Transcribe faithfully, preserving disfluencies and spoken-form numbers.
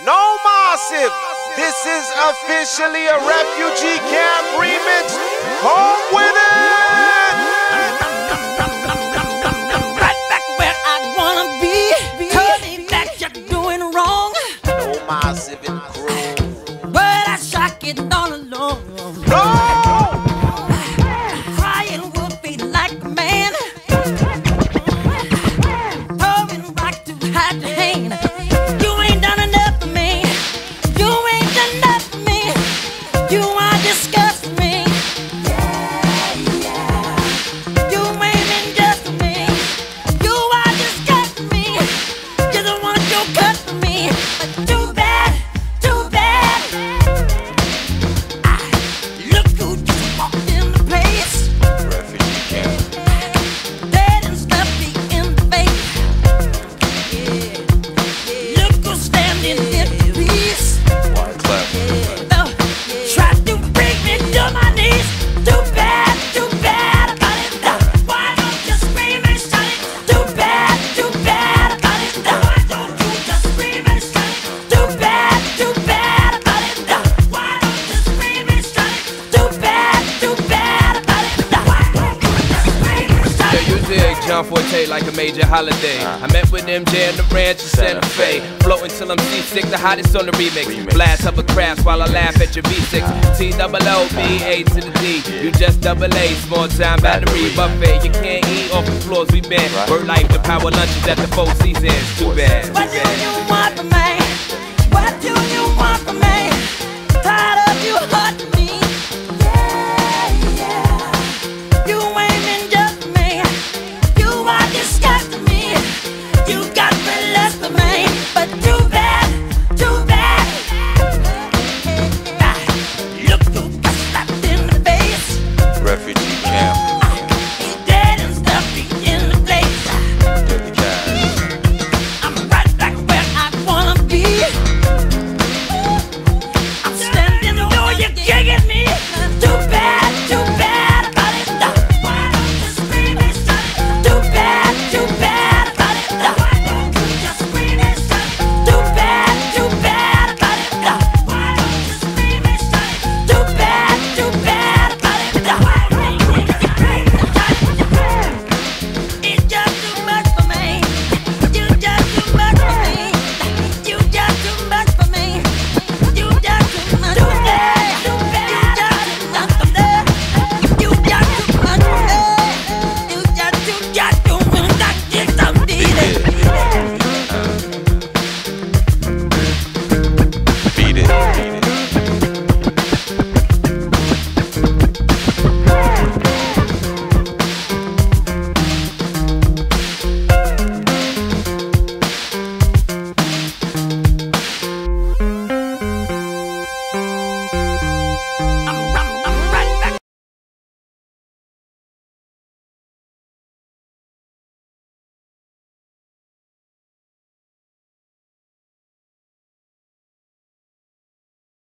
No massive. This is officially a refugee camp remix. Home with it. Right back where I wanna be. Tell me that you're doing wrong. No massive in crew. But I shock it all alone. No. Crying will be like a man. Throwing rock to hide the hand. You ain't done enough for me. You ain't done enough for me. You are disgusting me. You ain't been just for me. You are disgusting me. You don't want your cut for me. But too bad, too bad. I look who just walked in the place. Refugee camp. Dead and stuffy in the face. Yeah. Look who's standing in the peace. Why clap? Oh, try to bring me to my knees. Too bad, too bad about it. Why don't you scream and shout it? Too bad, too bad about it. Why don't you just scream and shout it? Too bad, too bad about it. Why don't you scream and shout it? Too bad, too bad about it. Why don't you just scream and shout Yo, it? you dig John Forte like a major holiday. I met with M J in the ranch in Santa Fe. Floating till I'm seasick, the hottest on the remix. Blast up a crafts while I laugh at your V six. T double O, B, A to the D. You just double A, small time battery buffet. You can't eat off the floors we been. Bird life, the power lunches at the Four Seasons. Too bad. But